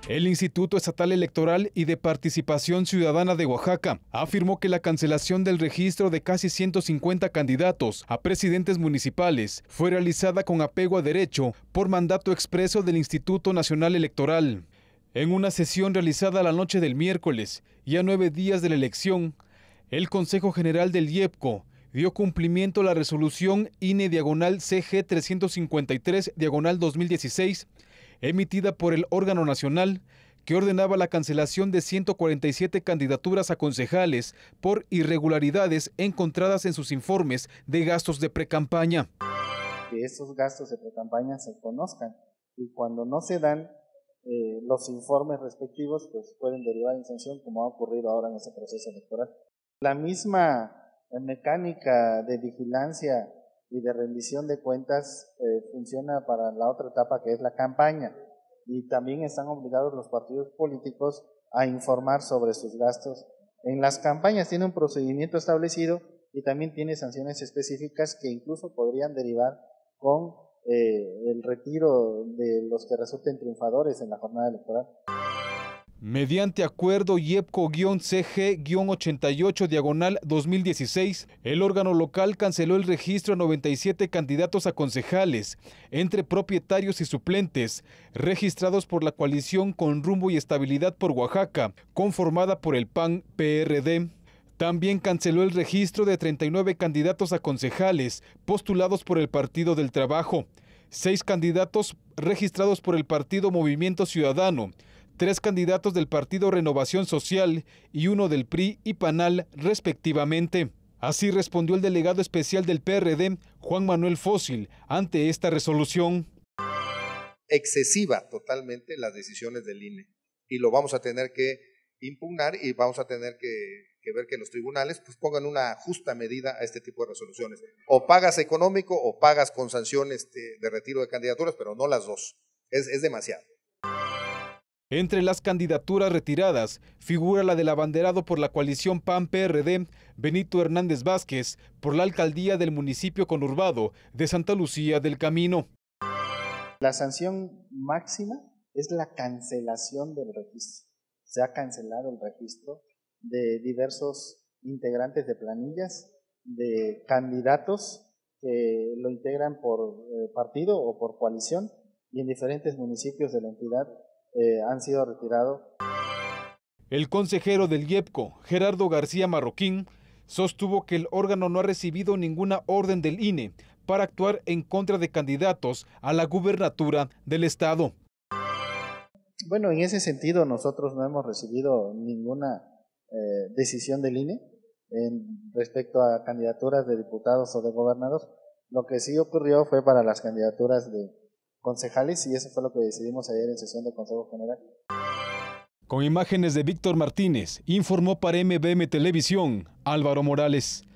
El Instituto Estatal Electoral y de Participación Ciudadana de Oaxaca afirmó que la cancelación del registro de casi 150 candidatos a presidentes municipales fue realizada con apego a derecho por mandato expreso del Instituto Nacional Electoral. En una sesión realizada la noche del miércoles y a 9 días de la elección, el Consejo General del IEPCO dio cumplimiento a la resolución INE/CG 353/2016, emitida por el órgano nacional, que ordenaba la cancelación de 147 candidaturas a concejales por irregularidades encontradas en sus informes de gastos de precampaña. Que esos gastos de precampaña se conozcan y cuando no se dan los informes respectivos, pues pueden derivar en sanción, como ha ocurrido ahora en ese proceso electoral. La misma mecánica de vigilancia y de rendición de cuentas funciona para la otra etapa, que es la campaña, y también están obligados los partidos políticos a informar sobre sus gastos. En las campañas tiene un procedimiento establecido y también tiene sanciones específicas que incluso podrían derivar con el retiro de los que resulten triunfadores en la jornada electoral. Mediante acuerdo IEPCO-CG-88/2016, el órgano local canceló el registro a 97 candidatos a concejales, entre propietarios y suplentes, registrados por la coalición Con Rumbo y Estabilidad por Oaxaca, conformada por el PAN-PRD. También canceló el registro de 39 candidatos a concejales, postulados por el Partido del Trabajo, 6 candidatos registrados por el Partido Movimiento Ciudadano, 3 candidatos del Partido Renovación Social y 1 del PRI y PANAL, respectivamente. Así respondió el delegado especial del PRD, Juan Manuel Fósil, ante esta resolución. Excesiva totalmente las decisiones del INE y lo vamos a tener que impugnar y vamos a tener que ver que los tribunales pues pongan una justa medida a este tipo de resoluciones. O pagas económico o pagas con sanciones de retiro de candidaturas, pero no las dos. Es demasiado. Entre las candidaturas retiradas figura la del abanderado por la coalición PAN-PRD, Benito Hernández Vázquez, por la alcaldía del municipio conurbado de Santa Lucía del Camino. La sanción máxima es la cancelación del registro. Se ha cancelado el registro de diversos integrantes de planillas, de candidatos que lo integran por partido o por coalición, y en diferentes municipios de la entidad han sido retirados. El consejero del IEPCO, Gerardo García Marroquín, sostuvo que el órgano no ha recibido ninguna orden del INE para actuar en contra de candidatos a la gubernatura del estado. Bueno, en ese sentido nosotros no hemos recibido ninguna decisión del INE respecto a candidaturas de diputados o de gobernadores. Lo que sí ocurrió fue para las candidaturas de concejales y eso fue lo que decidimos ayer en sesión de Consejo General. Con imágenes de Víctor Martínez, informó para MBM Televisión, Álvaro Morales.